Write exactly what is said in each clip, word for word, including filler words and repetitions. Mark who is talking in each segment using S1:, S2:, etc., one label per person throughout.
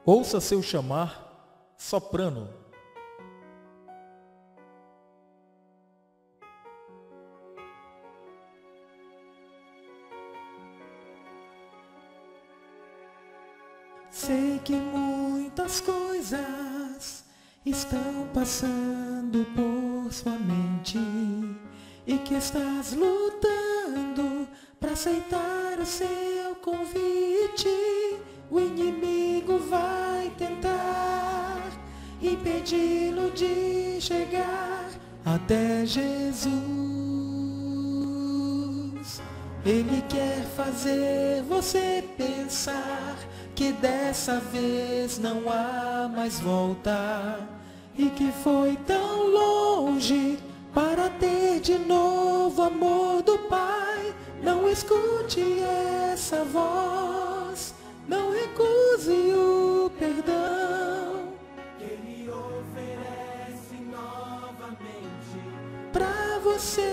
S1: Ouça seu chamar, soprano.
S2: Sei que muitas coisas estão passando por sua mente e que estás lutando para aceitar o seu convite. O inimigo vai tentar impedi-lo de chegar até Jesus. Ele quer fazer você pensar que dessa vez não há mais volta e que foi tão longe para ter de novo amor do Pai. Não escute essa voz, não recuse o perdão. Ele oferece novamente para você.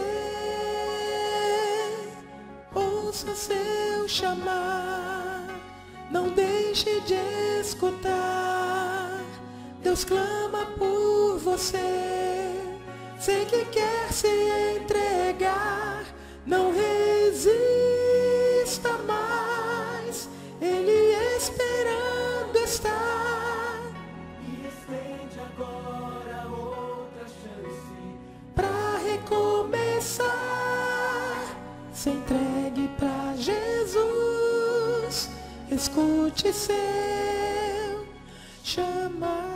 S2: Ouça seu chamar, não deixe de escutar. Deus clama por você. Sei que quer se entregar. Não resista mais. Ele esperando está. E estende agora outra chance para recomeçar. Se entregue para Jesus. Escute seu chamar.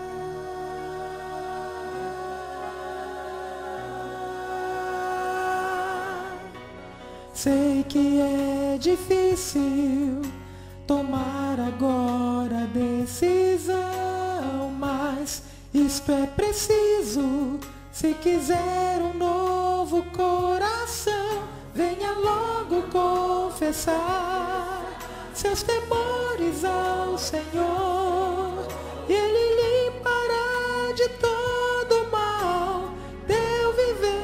S2: Sei que é difícil tomar agora a decisão, mas isto é preciso se quiser um novo coração. Venha logo confessar seus temores ao Senhor, e Ele limpará de todo mal teu viver.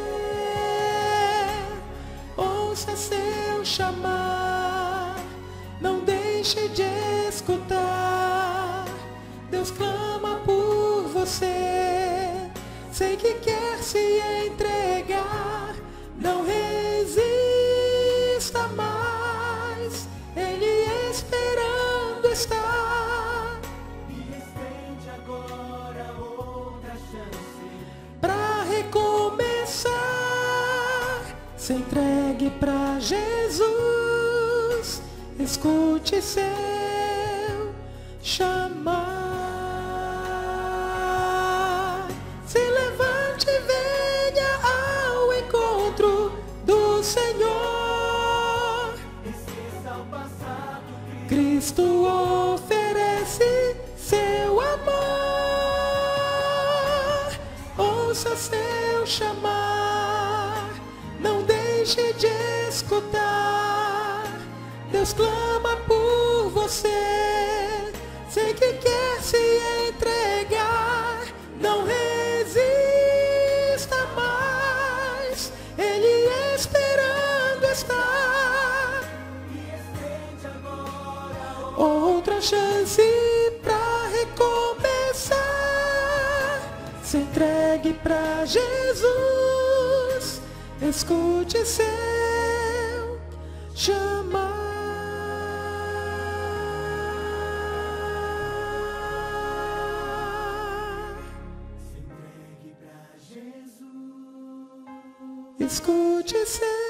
S2: Ouça seu chamar, não deixe de escutar. Deus clama por você. Sei que quer se entregar. Não resista mais. Ele esperando está. E estende agora outra chance para recomeçar. Se entregue para Jesus. Escute seu chamar. Se levante e venha ao encontro do Senhor. Esqueça o passado. Cristo oferece seu amor. Ouça seu chamar. Não deixe de escutar. Deus clama por você. Sei que quer se entregar. Não resista mais. Ele esperando está. E estende agora outra chance para recomeçar. Se entregue para Jesus. Escute seu chamar. Se entregue para Jesus. Escute seu